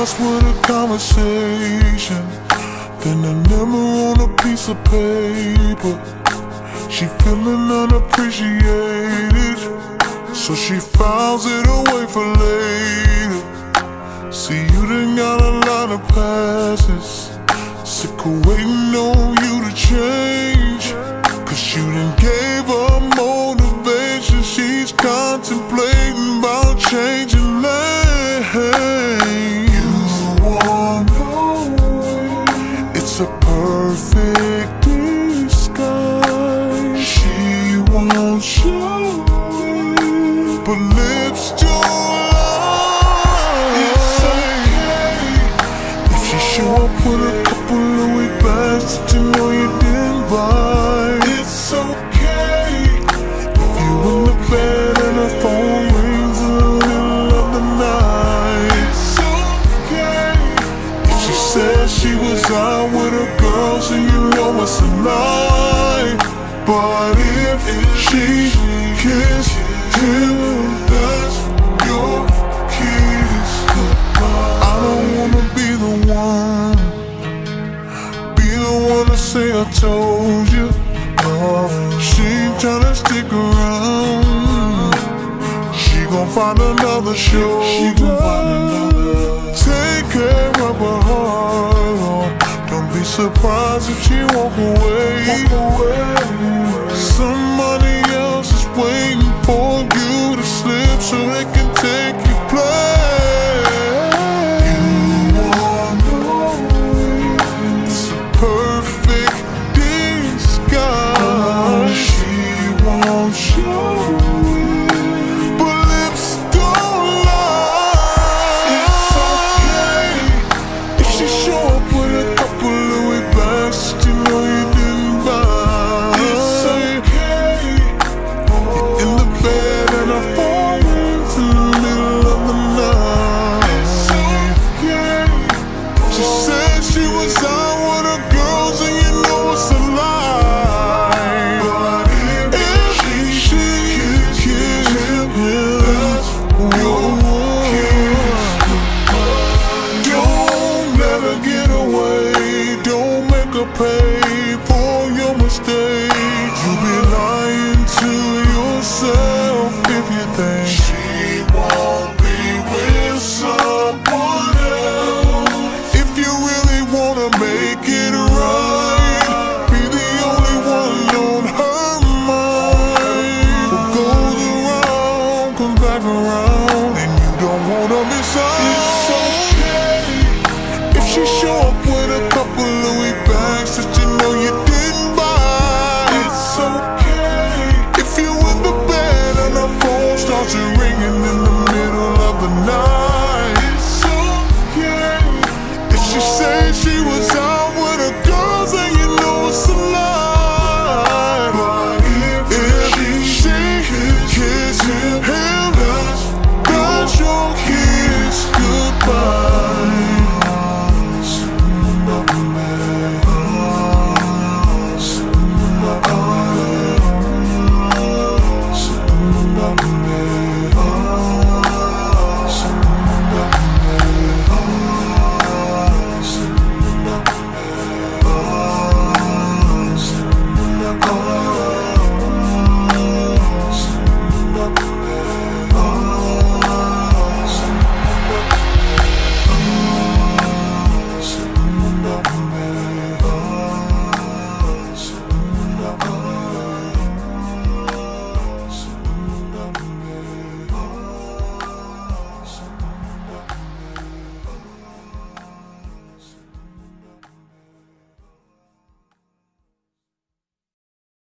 starts with a conversation, then a number on a piece of paper. She feeling unappreciated, so she files it away for later. See, you done got a lot of passes, sick of waiting on you to change, cause you done gave her motivation. She's contemplating about changing lanes. You wanna win, it's a perfect disguise. She won't show it, but lips don't lie. It's okay if she show up with a couple Louis bags that you know you didn't buy. It's okay if you in the bed and her phone rings in the middle of the night. It's okay if she says she was out with her girls and you know it's a lie. But if she kissed him, that's your kiss. I don't wanna be the one to say I told you. She ain't tryna stick around. She gon' find another shoulder. Take care of her heart. Don't be surprised if she walk away. Somebody else is waiting for you to slip so they can take your place. You wanna win, it's a perfect disguise. She won't show it, but lips don't lie. It's okay if she show up with a couple Louis bags that you know you didn't buy. It's okay, you're in the bed and her phone rings in the middle of the night. It's okay, she said she was out with her girls and you know it's a lie. But if she kissed him, that's your kiss. Don't let her get away. Don't make her pay for your mistakes. You be lying to yourself if you think she won't be with someone else. If you really wanna make it right, be the only one on her mind. What goes around comes back around.